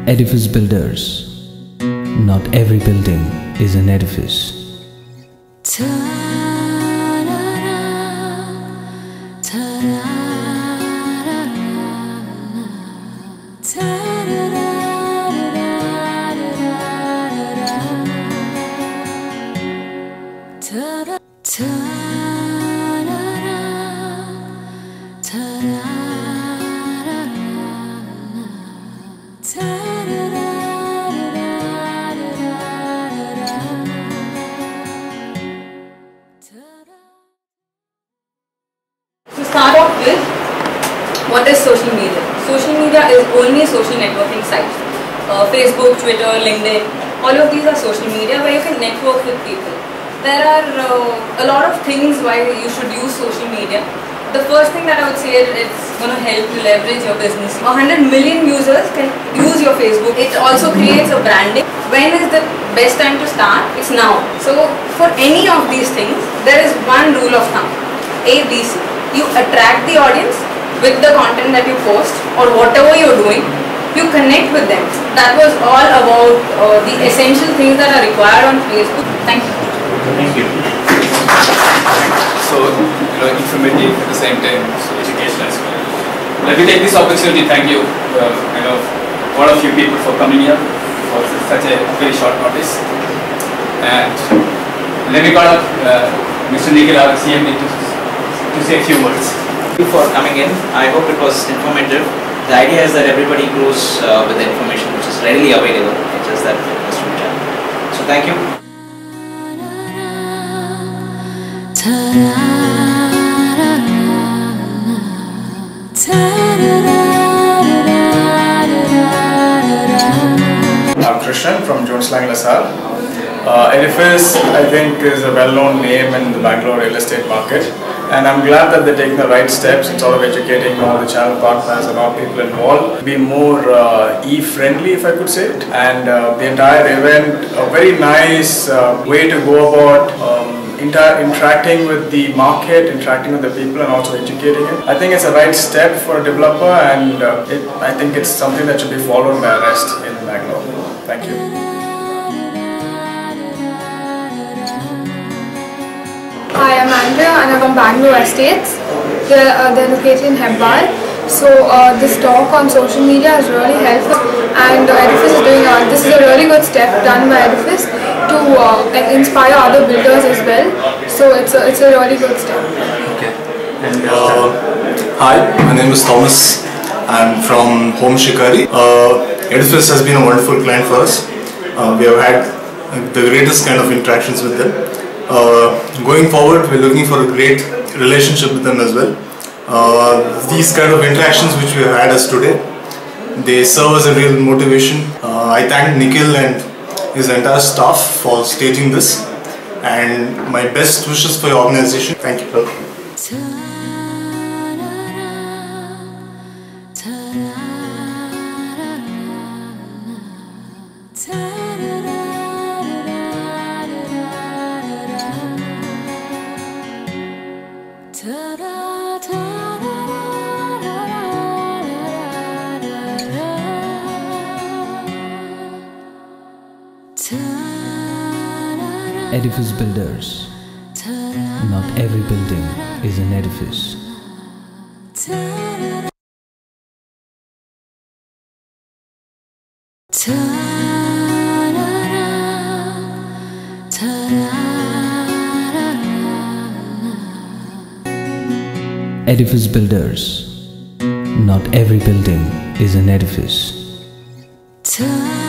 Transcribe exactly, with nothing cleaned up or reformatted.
Edifice builders. Not every building is an edifice. To start off with, what is social media? Social media is only social networking sites. Uh, Facebook, Twitter, LinkedIn, all of these are social media where you can network with people. There are uh, a lot of things why you should use social media. The first thing that I would say is it's going to help you leverage your business. one hundred million users can use your Facebook. It also creates a branding. When is the best time to start? It's now. So for any of these things, there is one rule of thumb. A B C. You attract the audience with the content that you post or whatever you're doing. You connect with them. That was all about uh, the essential things that are required on Facebook. Thank you. Thank you. So, you know, informative at the same time, so education as well. Let me take this opportunity to thank you, uh, you know, all of you people for coming here for such a very short notice. And let me call up uh, Mister Nikhil, our C M D, to, to say a few words. Thank you for coming in. I hope it was informative. The idea is that everybody grows uh, with the information which is readily available. It's just that it must be done. So thank you. I'm Krishnan from Jones Lang LaSalle. Uh, Edifice, I think, is a well-known name in the Bangalore real estate market, and I'm glad that they're taking the right steps in sort of educating all the channel partners and all people involved, be more uh, e-friendly, if I could say it, and uh, the entire event, a very nice uh, way to go about um, Inter interacting with the market, interacting with the people, and also educating it. I think it's a right step for a developer, and uh, it, I think it's something that should be followed by the rest in Bangalore. Thank you. Hi, I'm Andrea and I'm from Bangalore Estates. They're, uh, they're located in Hebbar. So uh, this talk on social media has really helped us, and uh, Edifice is doing, uh, this is a really good step done by Edifice to uh, like inspire other builders as well. So it's a, it's a really good step. Okay. And uh, hi, my name is Thomas. I'm from Home Shikari. Uh, Edifice has been a wonderful client for us. Uh, we have had the greatest kind of interactions with them. Uh, going forward, we're looking for a great relationship with them as well. Uh, these kind of interactions which we have had as today, they serve as a real motivation. Uh, I thank Nikhil and his entire staff for staging this, and my best wishes for your organization. Thank you. Edifice builders. Not every building is an edifice. Edifice builders. Not every building is an edifice.